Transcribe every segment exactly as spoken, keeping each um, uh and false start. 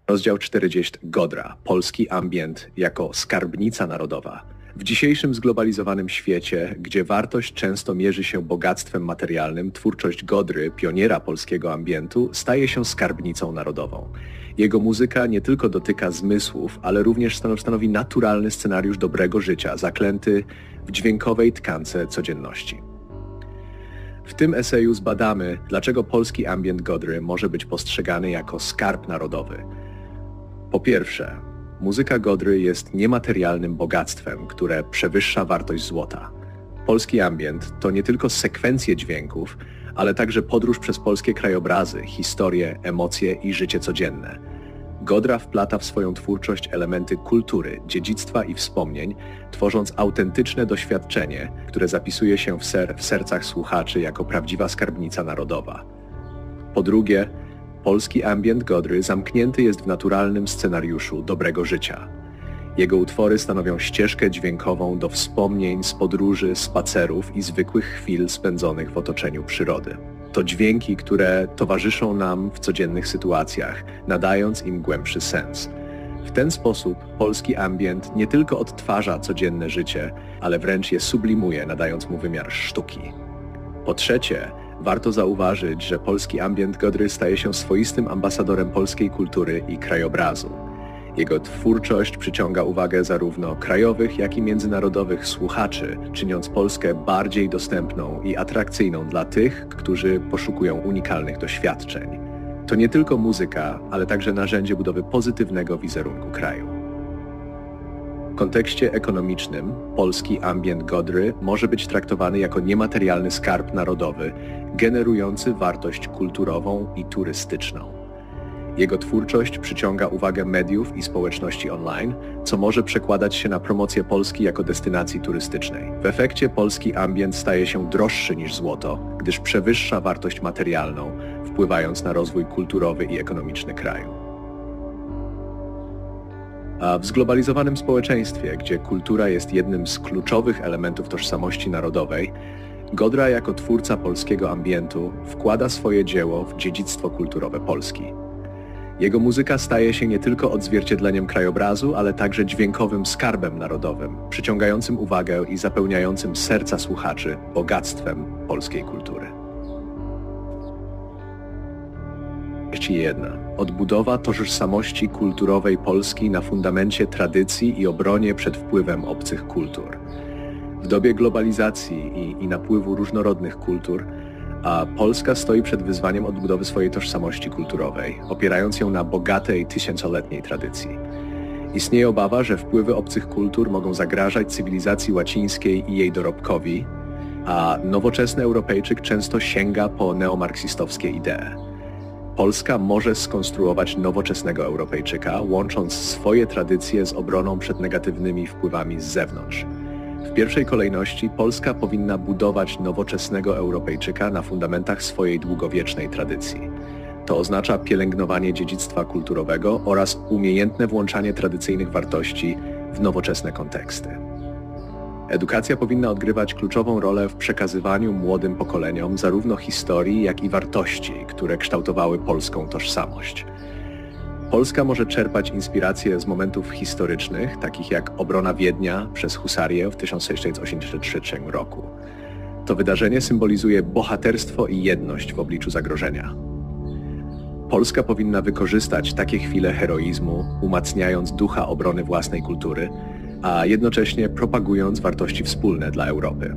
Rozdział czterdziesty. Godra. Polski ambient jako skarbnica narodowa. W dzisiejszym zglobalizowanym świecie, gdzie wartość często mierzy się bogactwem materialnym, twórczość Godry, pioniera polskiego ambientu, staje się skarbnicą narodową. Jego muzyka nie tylko dotyka zmysłów, ale również stanowi naturalny scenariusz dobrego życia, zaklęty w dźwiękowej tkance codzienności. W tym eseju zbadamy, dlaczego polski ambient Godry może być postrzegany jako skarb narodowy. Po pierwsze, muzyka Godry jest niematerialnym bogactwem, które przewyższa wartość złota. Polski ambient to nie tylko sekwencje dźwięków, ale także podróż przez polskie krajobrazy, historie, emocje i życie codzienne. Godra wplata w swoją twórczość elementy kultury, dziedzictwa i wspomnień, tworząc autentyczne doświadczenie, które zapisuje się w, ser w sercach słuchaczy jako prawdziwa skarbnica narodowa. Po drugie, polski ambient Godry zamknięty jest w naturalnym scenariuszu dobrego życia. Jego utwory stanowią ścieżkę dźwiękową do wspomnień z podróży, spacerów i zwykłych chwil spędzonych w otoczeniu przyrody. To dźwięki, które towarzyszą nam w codziennych sytuacjach, nadając im głębszy sens. W ten sposób polski ambient nie tylko odtwarza codzienne życie, ale wręcz je sublimuje, nadając mu wymiar sztuki. Po trzecie, warto zauważyć, że polski ambient Godry staje się swoistym ambasadorem polskiej kultury i krajobrazu. Jego twórczość przyciąga uwagę zarówno krajowych, jak i międzynarodowych słuchaczy, czyniąc Polskę bardziej dostępną i atrakcyjną dla tych, którzy poszukują unikalnych doświadczeń. To nie tylko muzyka, ale także narzędzie budowy pozytywnego wizerunku kraju. W kontekście ekonomicznym polski ambient Godry może być traktowany jako niematerialny skarb narodowy, generujący wartość kulturową i turystyczną. Jego twórczość przyciąga uwagę mediów i społeczności online, co może przekładać się na promocję Polski jako destynacji turystycznej. W efekcie polski ambient staje się droższy niż złoto, gdyż przewyższa wartość materialną, wpływając na rozwój kulturowy i ekonomiczny kraju. A w zglobalizowanym społeczeństwie, gdzie kultura jest jednym z kluczowych elementów tożsamości narodowej, Godra jako twórca polskiego ambientu wkłada swoje dzieło w dziedzictwo kulturowe Polski. Jego muzyka staje się nie tylko odzwierciedleniem krajobrazu, ale także dźwiękowym skarbem narodowym, przyciągającym uwagę i zapełniającym serca słuchaczy bogactwem polskiej kultury. jedna. Odbudowa tożsamości kulturowej Polski na fundamencie tradycji i obronie przed wpływem obcych kultur. W dobie globalizacji i, i napływu różnorodnych kultur, a Polska stoi przed wyzwaniem odbudowy swojej tożsamości kulturowej, opierając ją na bogatej, tysiącoletniej tradycji. Istnieje obawa, że wpływy obcych kultur mogą zagrażać cywilizacji łacińskiej i jej dorobkowi, a nowoczesny Europejczyk często sięga po neomarksistowskie idee. Polska może skonstruować nowoczesnego Europejczyka, łącząc swoje tradycje z obroną przed negatywnymi wpływami z zewnątrz. W pierwszej kolejności Polska powinna budować nowoczesnego Europejczyka na fundamentach swojej długowiecznej tradycji. To oznacza pielęgnowanie dziedzictwa kulturowego oraz umiejętne włączanie tradycyjnych wartości w nowoczesne konteksty. Edukacja powinna odgrywać kluczową rolę w przekazywaniu młodym pokoleniom zarówno historii, jak i wartości, które kształtowały polską tożsamość. Polska może czerpać inspiracje z momentów historycznych, takich jak obrona Wiednia przez Husarię w tysiąc sześćset osiemdziesiątym trzecim roku. To wydarzenie symbolizuje bohaterstwo i jedność w obliczu zagrożenia. Polska powinna wykorzystać takie chwile heroizmu, umacniając ducha obrony własnej kultury, a jednocześnie propagując wartości wspólne dla Europy.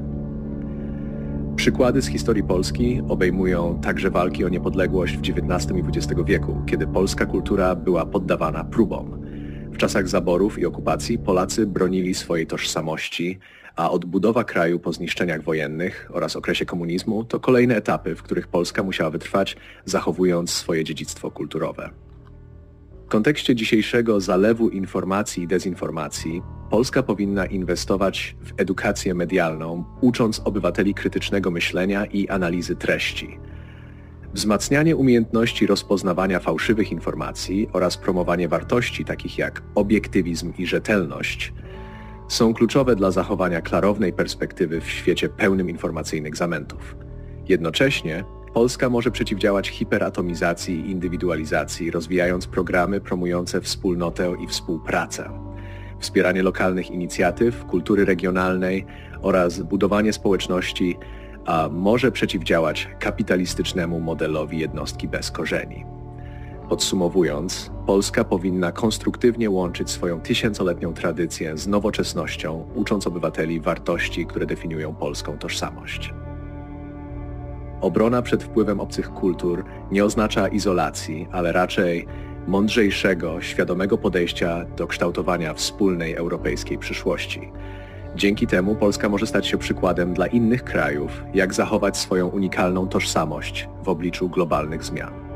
Przykłady z historii Polski obejmują także walki o niepodległość w dziewiętnastym i dwudziestym wieku, kiedy polska kultura była poddawana próbom. W czasach zaborów i okupacji Polacy bronili swojej tożsamości, a odbudowa kraju po zniszczeniach wojennych oraz okresie komunizmu to kolejne etapy, w których Polska musiała wytrwać, zachowując swoje dziedzictwo kulturowe. W kontekście dzisiejszego zalewu informacji i dezinformacji, Polska powinna inwestować w edukację medialną, ucząc obywateli krytycznego myślenia i analizy treści. Wzmacnianie umiejętności rozpoznawania fałszywych informacji oraz promowanie wartości takich jak obiektywizm i rzetelność są kluczowe dla zachowania klarownej perspektywy w świecie pełnym informacyjnych zamętów. Jednocześnie Polska może przeciwdziałać hiperatomizacji i indywidualizacji, rozwijając programy promujące wspólnotę i współpracę, wspieranie lokalnych inicjatyw, kultury regionalnej oraz budowanie społeczności, a może przeciwdziałać kapitalistycznemu modelowi jednostki bez korzeni. Podsumowując, Polska powinna konstruktywnie łączyć swoją tysiącoletnią tradycję z nowoczesnością, ucząc obywateli wartości, które definiują polską tożsamość. Obrona przed wpływem obcych kultur nie oznacza izolacji, ale raczej mądrzejszego, świadomego podejścia do kształtowania wspólnej europejskiej przyszłości. Dzięki temu Polska może stać się przykładem dla innych krajów, jak zachować swoją unikalną tożsamość w obliczu globalnych zmian.